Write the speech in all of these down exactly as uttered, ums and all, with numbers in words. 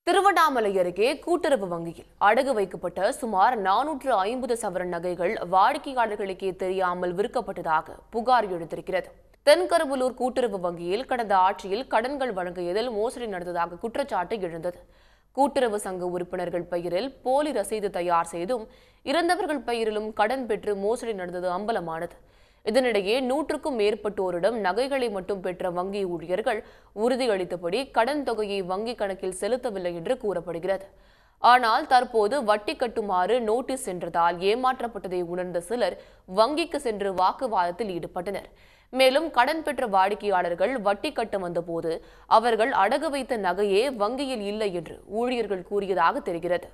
திருவண்ணாமலை அருகே கூட்டுறவு வங்கியில் அடகு வைக்கப்பட்ட சுமார் நானூற்று ஐம்பது சவரன் நகைகள் வாடிக்கையாளர்களுக்கே தெரியாமல் விற்கப்பட்டதாக புகார் எழுந்திருக்கிறது. தென்கருவலூர் கூட்டுறவு வங்கியில் கடந்த ஆட்சியில் கடன்கள் வழங்கியதில் மோசடி நடந்ததாக குற்றச்சாட்டு எழுந்தது. கூட்டுறவு சங்க உறுப்பினர்கள் பெயரில் போலி ரசீது தயார் செய்தும் இறந்தவர்கள் பெயரிலும் கடன் பெற்று மோசடி நடந்தது அம்பலமானது. இதனிடையே நூற்றுக்கும் மேற்பட்டோரிடம் நகைகளை மட்டும் பெற்ற வங்கி ஊழியர்கள் உறுதியளித்தபடி கடன் தொகையை வங்கி கணக்கில் செலுத்தவில்லை என்று கூறப்படுகிறது. ஆனால் தற்போது வட்டி கட்டுமாறு நோட்டீஸ் சென்றதால் ஏமாற்றப்பட்டதை உணர்ந்த சிலர் வங்கிக்கு சென்று வாக்குவாதத்தில் ஈடுபட்டனர். மேலும் கடன் பெற்ற வாடிக்கையாளர்கள் வட்டி கட்ட வந்தபோது அவர்கள் அடகு வைத்த நகையே வங்கியில் இல்லை என்று ஊழியர்கள் கூறியதாக தெரிகிறது.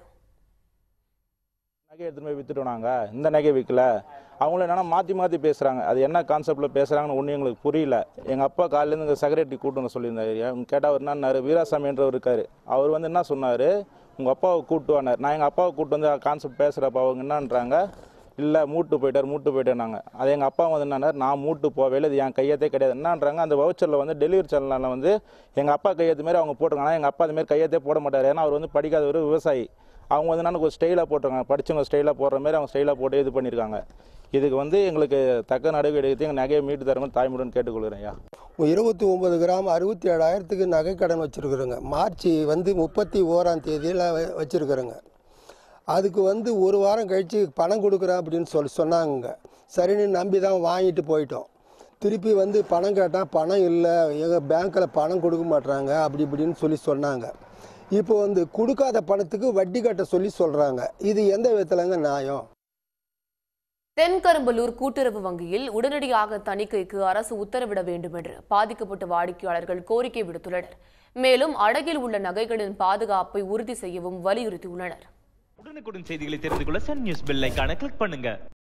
நகை எடுத்துட்டு போய் வித்துட்டோம், நாங்கள் இந்த நகை விற்கல. அவங்கள என்னன்னா மாற்றி மாற்றி பேசுகிறாங்க. அது என்ன கான்செப்டில் பேசுகிறாங்கன்னு ஒன்றும் எங்களுக்கு புரியல. எங்கள் அப்பா காலையிலேருந்து இங்கே செக்ரட்டரி கூட்டுன்னு சொல்லியிருந்தாரு. கேட்டால் அவர் என்னன்னாரு, வீராசாமி என்றவர் இருக்கார். அவர் வந்து என்ன சொன்னார், உங்கள் அப்பாவை கூட்டு வானார். நான் எங்கள் அப்பாவை கூட்டு வந்து கான்செப்ட் பேசுகிறப்ப அவங்க என்னன்றாங்க, இல்லை மூட்டு போயிட்டார் மூட்டு போயிட்டேன்னாங்க. அது எங்கள் அப்பா வந்து என்னன்னார், நான் மூட்டு போவே இல்லை, இது என் கையத்தே கிடையாது என்னன்றாங்க. அந்த வவுச்சரில் வந்து டெலிவரி சேனலில் வந்து எங்கள் அப்பா கையெழுத்து மாரி அவங்க போட்டிருக்காங்க. எங்கள் அப்பா அதுமாரி கையெழுத்தே போட மாட்டார். ஏன்னா அவர் வந்து படிக்காத ஒரு விவசாயி. அவங்க வந்து நான் ஒரு ஸ்டைலாக போட்டிருக்காங்க, படித்தவங்க ஸ்டைலாக போடுற மாதிரி அவங்க ஸ்டைலாக போட்டு இது பண்ணியிருக்காங்க. இதுக்கு வந்து எங்களுக்கு தக்க நடவடிக்கை எடுத்து எங்கள் நகையை மீட்டு தரணும் தாய்முடன் கேட்டுக்கொள்கிறேன். ஐயா, இருபத்தி ஒம்பது கிராம் அறுபத்தி ஏழாயிரத்துக்கு நகை கடன் வச்சுருக்குறோங்க. மார்ச் வந்து முப்பத்தி ஓராம் தேதியில் வச்சுருக்குறோங்க. அதுக்கு வந்து ஒரு வாரம் கழித்து பணம் கொடுக்குறேன் அப்படின்னு சொல்லி சொன்னாங்க. சரின்னு நம்பி தான் வாங்கிட்டு போயிட்டோம். திருப்பி வந்து பணம் கேட்டால் பணம் இல்லை, எங்கள் பேங்க்கில் பணம் கொடுக்க மாட்டாங்க அப்படி இப்படின்னு சொல்லி சொன்னாங்க. இப்போ வந்து கொடுக்காத பணத்துக்கு வட்டி கட்ட சொல்லி சொல்கிறாங்க. இது எந்த விதத்துலங்க நியாயம்? தென்கரும்பலூர் கூட்டுறவு வங்கியில் உடனடியாக தணிக்கைக்கு அரசு உத்தரவிட வேண்டும் என்று பாதிக்கப்பட்ட வாடிக்கையாளர்கள் கோரிக்கை விடுத்துள்ளனர். மேலும் அடகில் உள்ள நகைகளின் பாதுகாப்பை உறுதி செய்யவும் வலியுறுத்தியுள்ளனர். உடனுக்குடன் செய்திகளை தெரிந்து கொள்ள சன் நியூஸ் பெல் ஐகானை கிளிக் பண்ணுங்க.